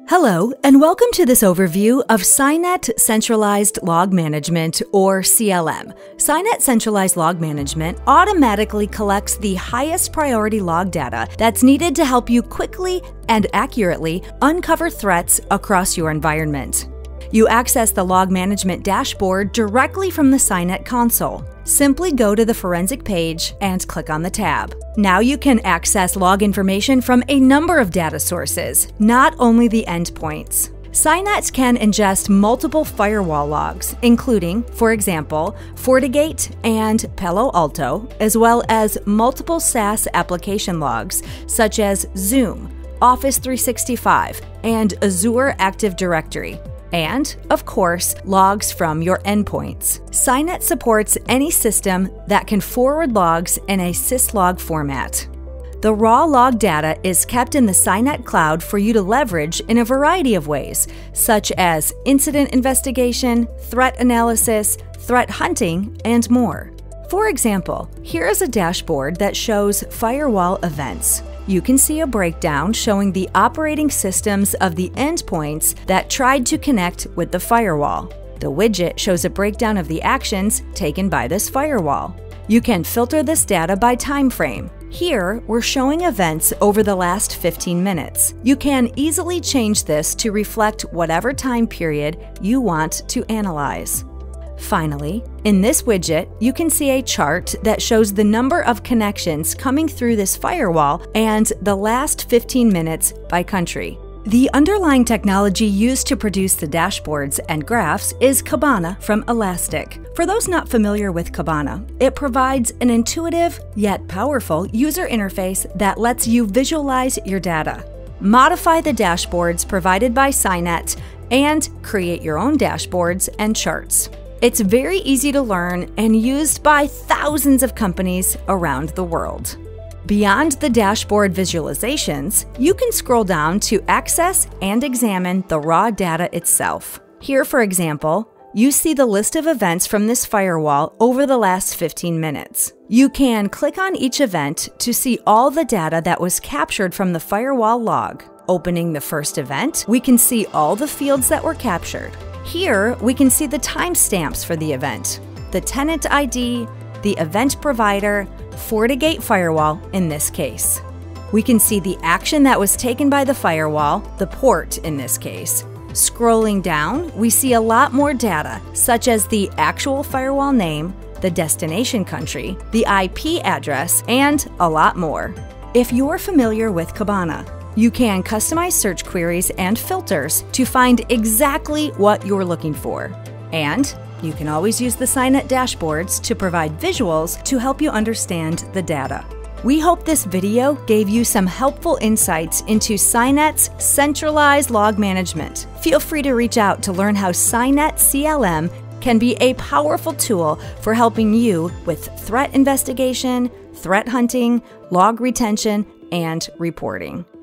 Hello, and welcome to this overview of Cynet Centralized Log Management, or CLM. Cynet Centralized Log Management automatically collects the highest priority log data that's needed to help you quickly and accurately uncover threats across your environment. You access the log management dashboard directly from the Cynet console. Simply go to the Forensic page and click on the tab. Now you can access log information from a number of data sources, not only the endpoints. Cynet can ingest multiple firewall logs, including, for example, FortiGate and Palo Alto, as well as multiple SaaS application logs such as Zoom, Office 365, and Azure Active Directory. And, of course, logs from your endpoints. Cynet supports any system that can forward logs in a syslog format. The raw log data is kept in the Cynet cloud for you to leverage in a variety of ways, such as incident investigation, threat analysis, threat hunting, and more. For example, here is a dashboard that shows firewall events. You can see a breakdown showing the operating systems of the endpoints that tried to connect with the firewall. The widget shows a breakdown of the actions taken by this firewall. You can filter this data by time frame. Here, we're showing events over the last 15 minutes. You can easily change this to reflect whatever time period you want to analyze. Finally, in this widget, you can see a chart that shows the number of connections coming through this firewall and the last 15 minutes by country. The underlying technology used to produce the dashboards and graphs is Kibana from Elastic. For those not familiar with Kibana, it provides an intuitive yet powerful user interface that lets you visualize your data, modify the dashboards provided by Cynet, and create your own dashboards and charts. It's very easy to learn and used by thousands of companies around the world. Beyond the dashboard visualizations, you can scroll down to access and examine the raw data itself. Here, for example, you see the list of events from this firewall over the last 15 minutes. You can click on each event to see all the data that was captured from the firewall log. Opening the first event, we can see all the fields that were captured. Here, we can see the timestamps for the event, the tenant ID, the event provider, FortiGate firewall in this case. We can see the action that was taken by the firewall, the port in this case. Scrolling down, we see a lot more data, such as the actual firewall name, the destination country, the IP address, and a lot more. If you're familiar with Kibana, you can customize search queries and filters to find exactly what you're looking for. And you can always use the Cynet dashboards to provide visuals to help you understand the data. We hope this video gave you some helpful insights into Cynet's centralized log management. Feel free to reach out to learn how Cynet CLM can be a powerful tool for helping you with threat investigation, threat hunting, log retention, and reporting.